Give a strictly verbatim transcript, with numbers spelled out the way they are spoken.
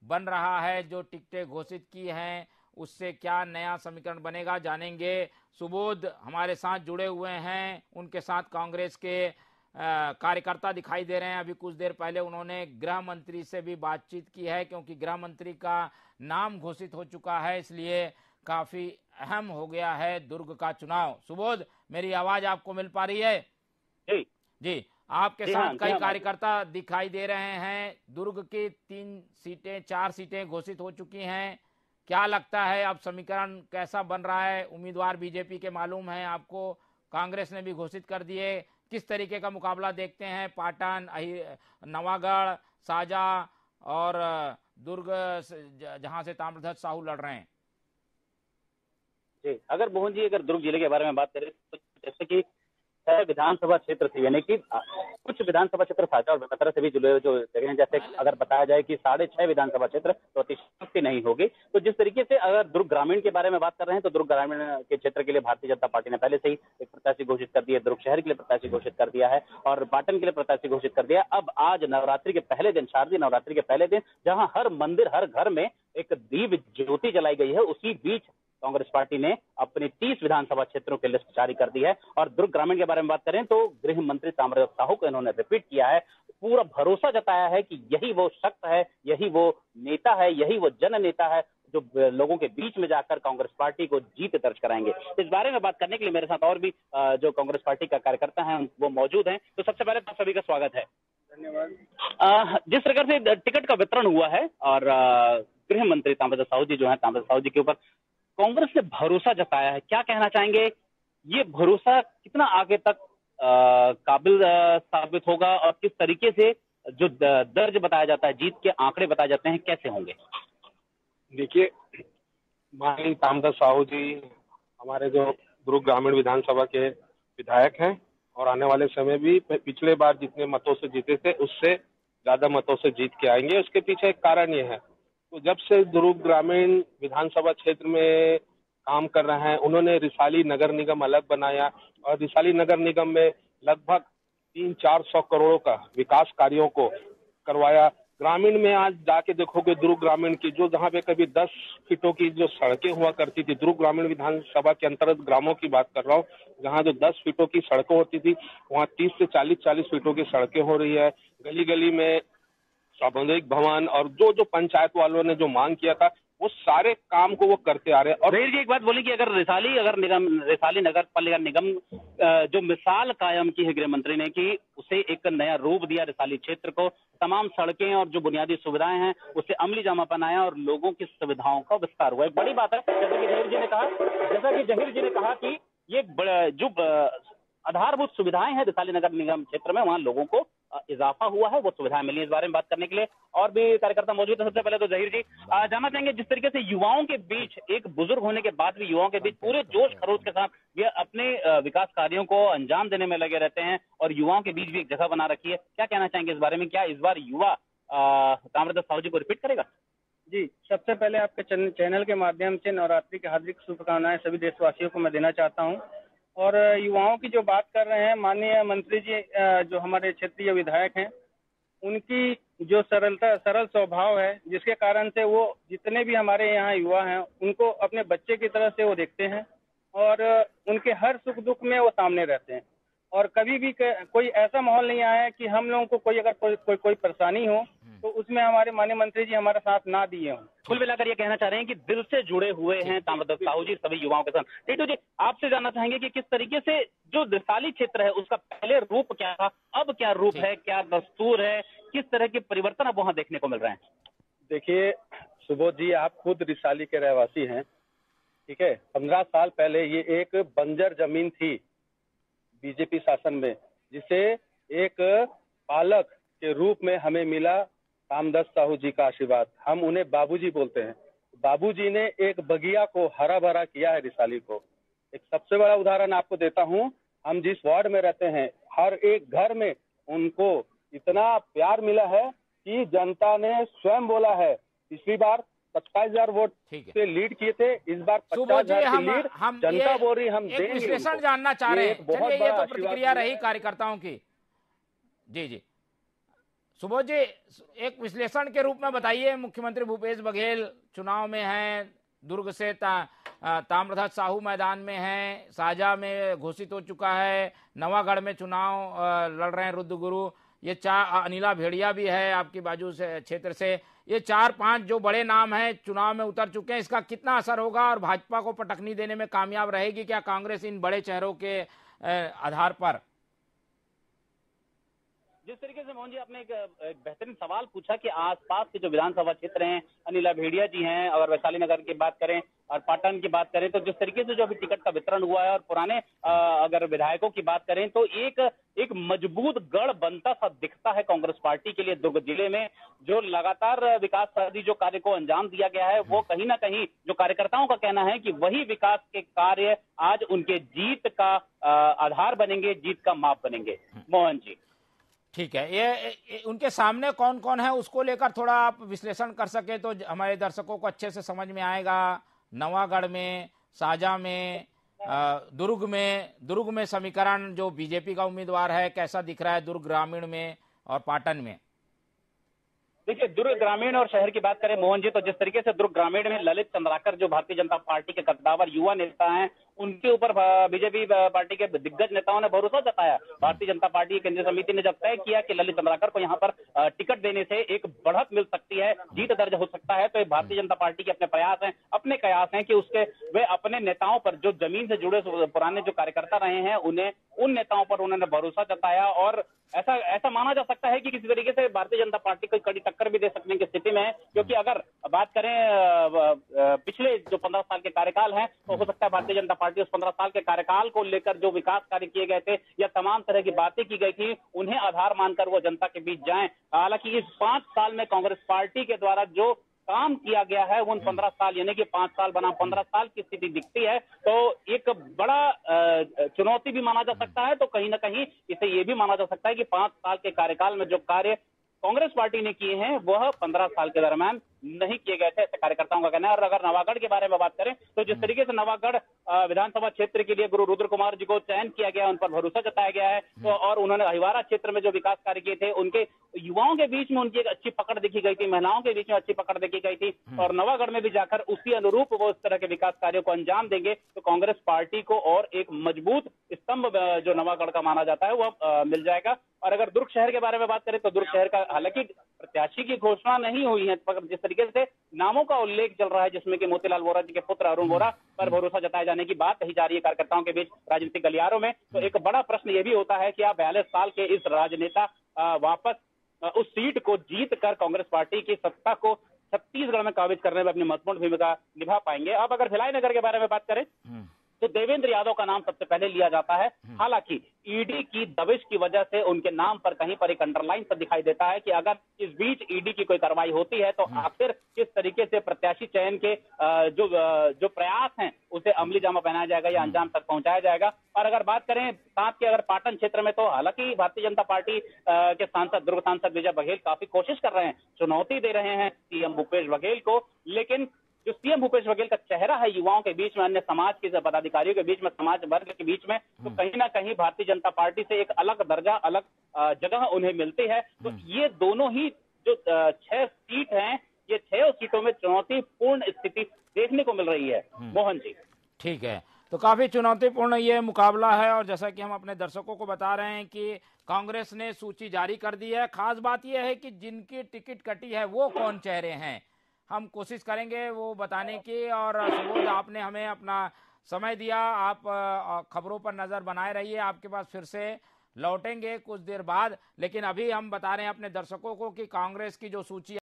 बन रहा है, जो टिकटें घोषित की हैं उससे क्या नया समीकरण बनेगा, जानेंगे। सुबोध हमारे साथ जुड़े हुए हैं, उनके साथ कांग्रेस के कार्यकर्ता दिखाई दे रहे हैं। अभी कुछ देर पहले उन्होंने गृह मंत्री से भी बातचीत की है, क्योंकि गृह मंत्री का नाम घोषित हो चुका है, इसलिए काफी अहम हो गया है दुर्ग का चुनाव। सुबोध, मेरी आवाज आपको मिल पा रही है? जी जी, आपके जी साथ हाँ, कई कार्यकर्ता दिखाई दे रहे हैं। दुर्ग की तीन सीटें चार सीटें घोषित हो चुकी हैं। क्या लगता है अब समीकरण कैसा बन रहा है? उम्मीदवार बीजेपी के मालूम है आपको, कांग्रेस ने भी घोषित कर दिए। किस तरीके का मुकाबला देखते हैं? पाटन, नवागढ़, साजा और दुर्ग जहां से ताम्रध्वज साहू लड़ रहे हैं। जी, अगर मोहन जी अगर दुर्ग जिले के बारे में बात करें तो जैसे कि छह विधानसभा क्षेत्र थी, यानी कि कुछ विधानसभा क्षेत्र साझा और बेमेतरा से भी जुड़े हुए जो जगह हैं, जैसे अगर बताया जाए कि साढ़े छह विधानसभा क्षेत्र तो अतिशयोक्ति नहीं होगी। तो जिस तरीके से अगर दुर्ग ग्रामीण के बारे में बात कर रहे हैं तो दुर्ग ग्रामीण के क्षेत्र के लिए भारतीय जनता पार्टी ने पहले से ही एक प्रत्याशी घोषित कर दिया है, दुर्ग शहर के लिए प्रत्याशी घोषित कर दिया है और पाटन के लिए प्रत्याशी घोषित कर दिया है। अब आज नवरात्रि के पहले दिन, शारदीय नवरात्रि के पहले दिन, जहां हर मंदिर हर घर में एक दीप ज्योति जलाई गई है, उसी बीच कांग्रेस पार्टी ने अपनी तीस विधानसभा क्षेत्रों की लिस्ट जारी कर दी है। और दुर्ग ग्रामीण के बारे में बात करें तो गृह मंत्री ताम्रध्वज साहू को इन्होंने रिपीट किया है, पूरा भरोसा जताया है कि यही वो शख्स है, यही वो नेता है, यही वो जन नेता है जो लोगों के बीच में जाकर कांग्रेस पार्टी को जीत दर्ज कराएंगे। इस बारे में बात करने के लिए मेरे साथ और भी जो कांग्रेस पार्टी का कार्यकर्ता है वो मौजूद हैं। तो सबसे पहले आप सभी का स्वागत है। धन्यवाद। जिस प्रकार से टिकट का वितरण हुआ है और गृह मंत्री ताम्रध्वज साहू जी जो है, ताम्रध्वज साहू जी के ऊपर कांग्रेस ने भरोसा जताया है, क्या कहना चाहेंगे? ये भरोसा कितना आगे तक आ, काबिल आ, साबित होगा और किस तरीके से जो दर्ज बताया जाता है, जीत के आंकड़े बताए जाते हैं, कैसे होंगे? देखिए, माननीय ताम्रध्वज साहू जी हमारे जो दुर्ग ग्रामीण विधानसभा के विधायक हैं और आने वाले समय भी पिछले बार जितने मतों से जीते थे उससे ज्यादा मतों से जीत के आएंगे। उसके पीछे एक कारण ये है, तो जब से दुर्ग ग्रामीण विधानसभा क्षेत्र में काम कर रहे हैं, उन्होंने रिसाली नगर निगम अलग बनाया और रिसाली नगर निगम में लगभग तीन चार सौ करोड़ों का विकास कार्यों को करवाया। ग्रामीण में आज जाके देखोगे दुर्ग ग्रामीण की जो जहाँ पे कभी दस फीटों की जो सड़कें हुआ करती थी, दुर्ग ग्रामीण विधानसभा के अंतर्गत ग्रामों की बात कर रहा हूँ, जहाँ जो दस फीटों की सड़कें होती थी वहाँ तीस से चालीस चालीस फीटों की सड़कें हो रही है। गली गली में सामुदायिक भवन और जो जो पंचायत वालों ने जो मांग किया था वो सारे काम को वो करते आ रहे हैं। और वीर जी एक बात बोली कि अगर रिसाली अगर निगम रिसाली नगर पालिका निगम जो मिसाल कायम की है गृह मंत्री ने कि उसे एक नया रूप दिया रिसाली क्षेत्र को, तमाम सड़कें और जो बुनियादी सुविधाएं हैं उसे अमली जामा पहनाया और लोगों की सुविधाओं का विस्तार हुआ। एक बड़ी बात है, जैसा कि जहीर जी ने कहा जैसा कि जहीर जी ने कहा कि ये जो आधारभूत सुविधाएं हैं रिसाली नगर निगम क्षेत्र में, वहां लोगों को इजाफा हुआ है, वो सुविधाएं मिली। इस बारे में बात करने के लिए और भी कार्यकर्ता मौजूद है। सबसे पहले तो जहीर जी जानना चाहेंगे, जिस तरीके से युवाओं के बीच, एक बुजुर्ग होने के बाद भी युवाओं के बीच पूरे जोश खरोश के साथ ये अपने विकास कार्यों को अंजाम देने में लगे रहते हैं और युवाओं के बीच भी एक जगह बना रखी है, क्या कहना चाहेंगे इस बारे में? क्या इस बार युवा ताम्रध्वज साहू जी को रिपीट करेगा? जी, सबसे पहले आपके चैनल के माध्यम से नवरात्रि की हार्दिक शुभकामनाएं सभी देशवासियों को मैं देना चाहता हूं। और युवाओं की जो बात कर रहे हैं माननीय मंत्री जी जो हमारे क्षेत्रीय विधायक हैं, उनकी जो सरलता सरल स्वभाव है जिसके कारण से वो जितने भी हमारे यहाँ युवा हैं उनको अपने बच्चे की तरह से वो देखते हैं और उनके हर सुख दुख में वो सामने रहते हैं और कभी भी कोई ऐसा माहौल नहीं आया है कि हम लोगों को कोई अगर कोई कोई, कोई परेशानी हो तो उसमें हमारे माननीय मंत्री जी हमारा साथ ना दिए हों। कुल मिलाकर ये कहना चाह रहे हैं कि दिल से जुड़े हुए हैं ताम्रध्वज साहू जी सभी युवाओं के साथ। टीटू जी, आपसे जानना चाहेंगे कि किस तरीके से जो रिसाली क्षेत्र है उसका पहले रूप क्या था, अब क्या रूप है, क्या दस्तूर है, किस तरह के परिवर्तन अब वहाँ देखने को मिल रहे हैं? देखिए सुबोध जी, आप खुद रिसाली के रहवासी हैं, ठीक है। पंद्रह साल पहले ये एक बंजर जमीन थी बीजेपी शासन में, जिसे एक पालक के रूप में हमें मिला ताम्रध्वज साहू जी का आशीर्वाद। हम उन्हें बाबूजी बोलते हैं। बाबूजी ने एक बगिया को हरा भरा किया है रिसाली को। एक सबसे बड़ा उदाहरण आपको देता हूं, हम जिस वार्ड में रहते हैं हर एक घर में उनको इतना प्यार मिला है कि जनता ने स्वयं बोला है, पिछली बार पचास हजार वोट से लीड किए थे, इस बार पचास हजार की लीड जनता बोल रही हम देंगे। विश्लेषण जानना चाह रहे हैं, चलिए ये तो प्रतिक्रिया रही कार्यकर्ताओं की। जी जी सुबोध जी, एक विश्लेषण के रूप में बताइए, मुख्यमंत्री भूपेश बघेल चुनाव में हैं, दुर्ग से ता, ताम्रध्वज साहू मैदान में हैं, साजा में घोषित हो चुका है, नवागढ़ में चुनाव लड़ रहे हैं रुद्रगुरु, ये चार, अनिला भेड़िया भी है आपकी बाजू से क्षेत्र से, ये चार पांच जो बड़े नाम हैं चुनाव में उतर चुके हैं। इसका कितना असर होगा और भाजपा को पटकनी देने में कामयाब रहेगी क्या कांग्रेस इन बड़े चेहरों के आधार पर? जिस तरीके से मोहन जी आपने एक, एक बेहतरीन सवाल पूछा कि आसपास के जो विधानसभा क्षेत्र हैं, अनिला भेड़िया जी हैं, अगर वैशाली नगर की बात करें और पाटन की बात करें, तो जिस तरीके से जो अभी टिकट का वितरण हुआ है और पुराने आ, अगर विधायकों की बात करें तो एक एक मजबूत गढ़ बनता सा दिखता है कांग्रेस पार्टी के लिए दुर्ग जिले में। जो लगातार विकासवादी जो कार्य को अंजाम दिया गया है, वो कहीं ना कहीं जो कार्यकर्ताओं का कहना है कि वही विकास के कार्य आज उनके जीत का आ, आधार बनेंगे, जीत का माप बनेंगे। मोहन जी ठीक है, ये, ये उनके सामने कौन कौन है उसको लेकर थोड़ा आप विश्लेषण कर सके तो हमारे दर्शकों को अच्छे से समझ में आएगा। नवागढ़ में, साजा में, दुर्ग में, दुर्ग में समीकरण जो बीजेपी का उम्मीदवार है कैसा दिख रहा है दुर्ग ग्रामीण में और पाटन में? देखिए, दुर्ग ग्रामीण और शहर की बात करें मोहन जी, तो जिस तरीके से दुर्ग ग्रामीण में ललित चंद्राकर जो भारतीय जनता पार्टी के कद्दावर युवा नेता हैं, उनके ऊपर बीजेपी पार्टी के दिग्गज नेताओं ने भरोसा जताया। भारतीय जनता पार्टी केंद्रीय समिति ने जब तय किया कि ललित चंद्राकर को यहाँ पर टिकट देने से एक बढ़त मिल सकती है, जीत दर्ज हो सकता है, तो भारतीय जनता पार्टी के अपने प्रयास हैं अपने कयास हैं कि उसके वे अपने नेताओं पर, जो जमीन से जुड़े पुराने जो कार्यकर्ता रहे हैं, उन्हें उन नेताओं पर उन्होंने भरोसा जताया। और ऐसा ऐसा माना जा सकता है कि किसी तरीके से भारतीय जनता पार्टी को कड़ी टक्कर भी दे सकने की स्थिति में है, क्योंकि अगर बात करें पिछले जो पंद्रह साल के कार्यकाल हैं, तो हो सकता है भारतीय जनता पार्टी उस पंद्रह साल के कार्यकाल को लेकर जो विकास कार्य किए गए थे या तमाम तरह की बातें की गई थी, उन्हें आधार मानकर वो जनता के बीच जाएं। हालांकि इस पांच साल में कांग्रेस पार्टी के द्वारा जो काम किया गया है, वो उन पंद्रह साल यानी कि पांच साल बना पंद्रह साल की स्थिति दिखती है, तो एक बड़ा चुनौती भी माना जा सकता है। तो कहीं ना कहीं इसे ये भी माना जा सकता है कि पांच साल के कार्यकाल में जो कार्य कांग्रेस पार्टी ने किए हैं वह पंद्रह साल के दरमियान नहीं किए गए थे, ऐसे कार्यकर्ताओं का कहना है। और अगर नवागढ़ के बारे में बात करें तो जिस तरीके से नवागढ़ विधानसभा क्षेत्र के लिए गुरु रुद्र कुमार जी को चयन किया गया, उन पर भरोसा जताया गया है, तो और उन्होंने अहिवारा क्षेत्र में जो विकास कार्य किए थे, उनके युवाओं के बीच में उनकी एक अच्छी पकड़ देखी गई थी, महिलाओं के बीच में अच्छी पकड़ देखी गई थी, और नवागढ़ में भी जाकर उसी अनुरूप वो इस तरह के विकास कार्यों को अंजाम देंगे तो कांग्रेस पार्टी को और एक मजबूत स्तंभ जो नवागढ़ का माना जाता है वह मिल जाएगा। और अगर दुर्ग शहर के बारे में बात करें तो दुर्ग शहर का हालांकि प्रत्याशी की घोषणा नहीं हुई है, मगर जिस तरीके से नामों का उल्लेख चल रहा है, जिसमें कि मोतीलाल वोरा जी के पुत्र अरुण वोरा पर भरोसा जताए जाने की बात कही जा रही है कार्यकर्ताओं के बीच राजनीतिक गलियारों में, तो एक बड़ा प्रश्न यह भी होता है कि आप बयालीस साल के इस राजनेता वापस उस सीट को जीत कर कांग्रेस पार्टी की सत्ता को छत्तीसगढ़ में काबिज करने में अपनी महत्वपूर्ण भूमिका निभा पाएंगे। अब अगर भिलाई नगर के बारे में बात करें तो देवेंद्र यादव का नाम सबसे पहले लिया जाता है। हालांकि ईडी की दबिश की वजह से उनके नाम पर कहीं पर एक अंडरलाइन पर दिखाई देता है कि अगर इस बीच ईडी की कोई कार्रवाई होती है तो आखिर किस तरीके से प्रत्याशी चयन के जो जो प्रयास हैं उसे अमली जामा पहनाया जाएगा या अंजाम तक पहुंचाया जाएगा। और अगर बात करें साथ के अगर पाटन क्षेत्र में, तो हालांकि भारतीय जनता पार्टी के सांसद दुर्ग सांसद विजय बघेल काफी कोशिश कर रहे हैं, चुनौती दे रहे हैं सीएम भूपेश बघेल को, लेकिन जो सीएम भूपेश बघेल का चेहरा है युवाओं के बीच में, अन्य समाज के पदाधिकारियों के बीच में, समाज वर्ग के बीच में, तो कहीं ना कहीं भारतीय जनता पार्टी से एक अलग दर्जा, अलग जगह उन्हें मिलती है। तो ये दोनों ही जो छह सीट हैं, ये छह सीटों में चुनौतीपूर्ण स्थिति देखने को मिल रही है। मोहन जी ठीक है, तो काफी चुनौतीपूर्ण ये मुकाबला है, और जैसा कि हम अपने दर्शकों को बता रहे हैं कि कांग्रेस ने सूची जारी कर दी है। खास बात यह है कि जिनकी टिकट कटी है वो कौन चेहरे हैं, हम कोशिश करेंगे वो बताने की। और सुबोध, आपने हमें अपना समय दिया, आप खबरों पर नजर बनाए रहिए, आपके पास फिर से लौटेंगे कुछ देर बाद। लेकिन अभी हम बता रहे हैं अपने दर्शकों को कि कांग्रेस की जो सूची